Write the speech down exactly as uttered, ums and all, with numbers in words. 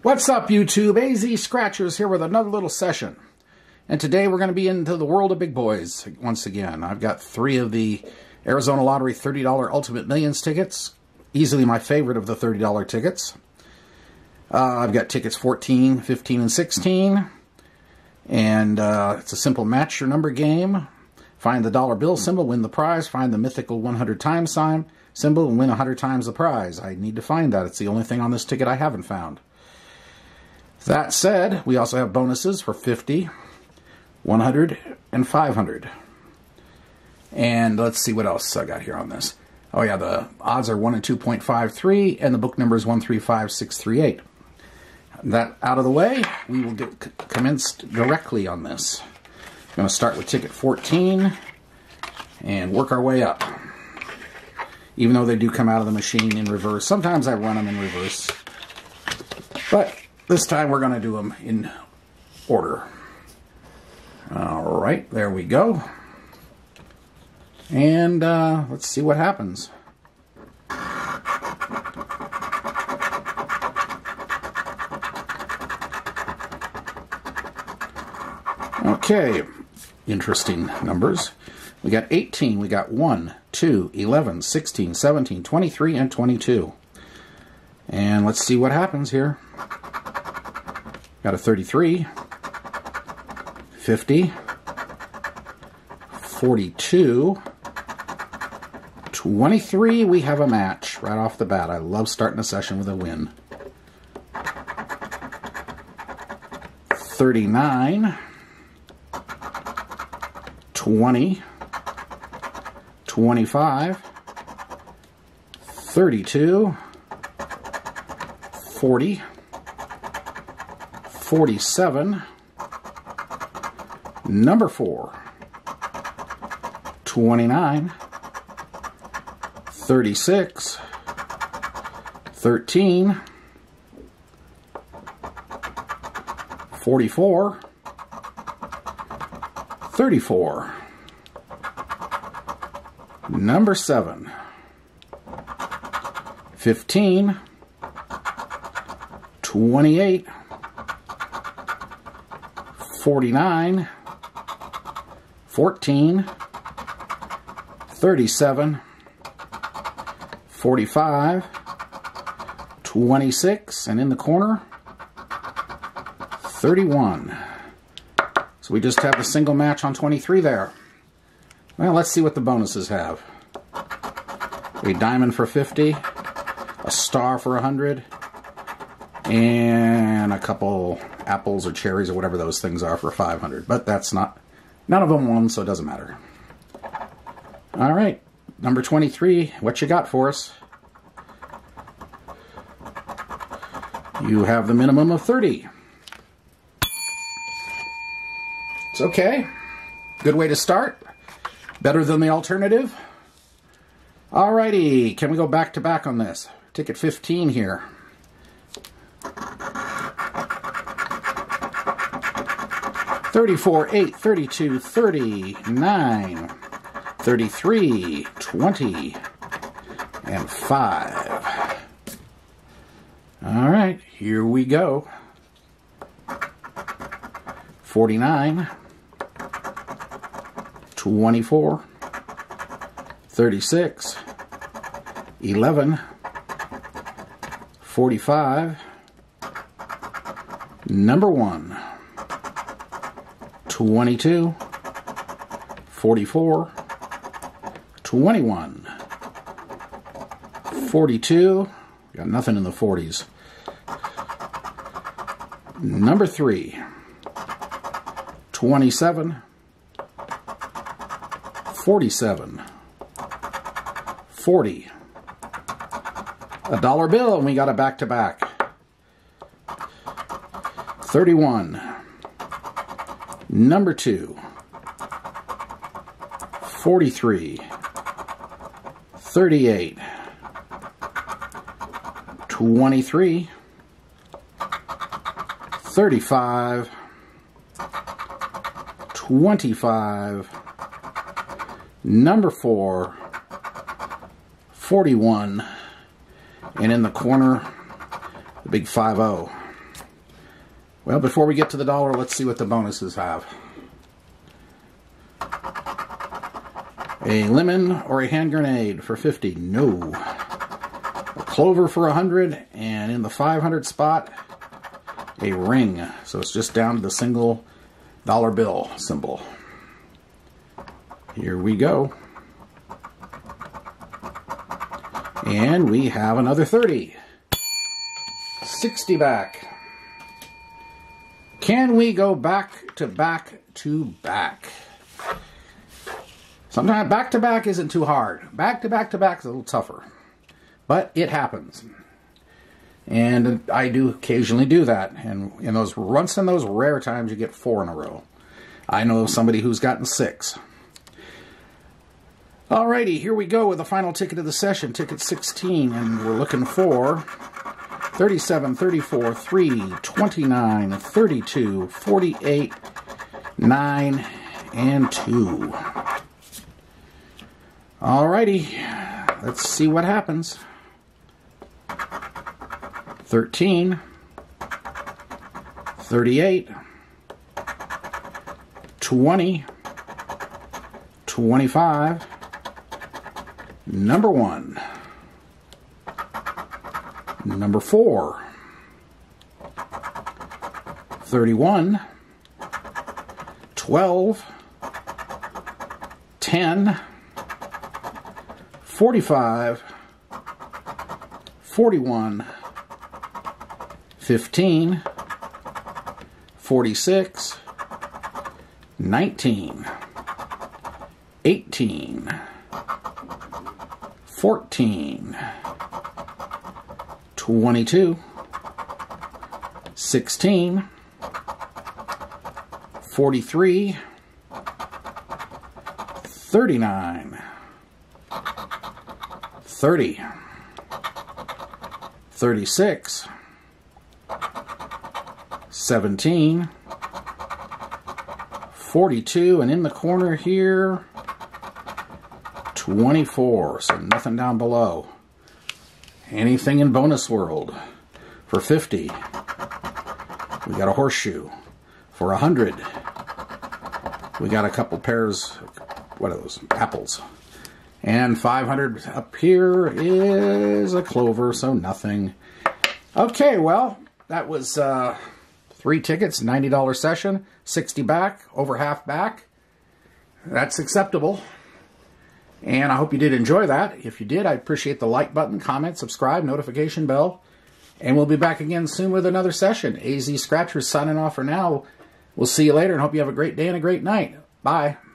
What's up, YouTube? A Z Scratchers here with another little session. And today we're going to be into the world of big boys once again. I've got three of the Arizona Lottery thirty dollar Ultimate Millions tickets. Easily my favorite of the thirty dollar tickets. Uh, I've got tickets fourteen, fifteen, and sixteen. And uh, it's a simple match your number game. Find the dollar bill symbol, win the prize. Find the mythical one hundred times sign symbol, and win one hundred times the prize. I need to find that. It's the only thing on this ticket I haven't found. That said, we also have bonuses for fifty, one hundred, and five hundred. And let's see what else I got here on this. Oh yeah, the odds are one and two point five three, and the book number is one three five six three eight. That out of the way, we will get commenced directly on this. I'm going to start with ticket fourteen and work our way up. Even though they do come out of the machine in reverse. Sometimes I run them in reverse. But this time we're going to do them in order. Alright, there we go. And uh, let's see what happens. Okay, interesting numbers. We got eighteen, we got one, two, eleven, sixteen, seventeen, twenty-three, and twenty-two. And let's see what happens here. Got a thirty-three, fifty, forty-two, twenty-three. We have a match right off the bat. I love starting a session with a win. thirty-nine, twenty, twenty-five, thirty-two, forty, forty-seven, number four, twenty-nine, thirty-six, thirteen, forty-four, thirty-four, number seven, fifteen, twenty-eight, forty-nine, fourteen, thirty-seven, forty-five, twenty-six, and in the corner, thirty-one. So we just have a single match on twenty-three there. Well, let's see what the bonuses have. A diamond for fifty, a star for one hundred, and a couple apples or cherries or whatever those things are for five hundred. But that's not, none of them won, so it doesn't matter. All right, number twenty-three, what you got for us? You have the minimum of thirty. It's okay. Good way to start. Better than the alternative. Alrighty, can we go back to back on this? Ticket fifteen here. thirty-four, eight, thirty-two, thirty-nine, thirty-three, twenty, and five. Alright, here we go. forty-nine, twenty-four, thirty-six, eleven, forty-five, number one, twenty-two, forty-four, twenty-one, forty-two, got nothing in the forties, number three, twenty-seven, forty-seven, forty, a dollar bill, and we got a back-to-back, thirty-one, number two, forty-three, thirty-eight, twenty-three, thirty-five, twenty-five, number four, forty-one, and in the corner, the big five oh. Well, before we get to the dollar, let's see what the bonuses have. A lemon or a hand grenade for fifty. No. A clover for one hundred. And in the five hundred spot, a ring. So it's just down to the single dollar bill symbol. Here we go. And we have another thirty. sixty back. Can we go back to back to back? Sometimes back to back isn't too hard. Back to back to back is a little tougher. But it happens. And I do occasionally do that. And in those once in those rare times you get four in a row. I know somebody who's gotten six. Alrighty, here we go with the final ticket of the session, ticket sixteen, and we're looking for thirty-seven, thirty-four, three, twenty-nine, thirty-two, forty-eight, nine, and two. Alrighty, let's see what happens. thirteen, thirty-eight, twenty, twenty-five, number one, number four, thirty-one, twelve, ten, forty-five, forty-one, fifteen, forty-six, nineteen, eighteen, fourteen, twenty-two, sixteen, forty-three, thirty-nine, thirty, thirty-six, seventeen, forty-two, and in the corner here, twenty-four, so nothing down below. Anything in Bonus World for fifty. We got a horseshoe for one hundred. We got a couple pairs, what are those, apples. And five hundred up here is a clover, so nothing. Okay, well, that was uh, three tickets, ninety dollar session, sixty back, over half back. That's acceptable. And I hope you did enjoy that. If you did, I appreciate the like button, comment, subscribe, notification bell. And we'll be back again soon with another session. A Z Scratchers signing off for now. We'll see you later and hope you have a great day and a great night. Bye.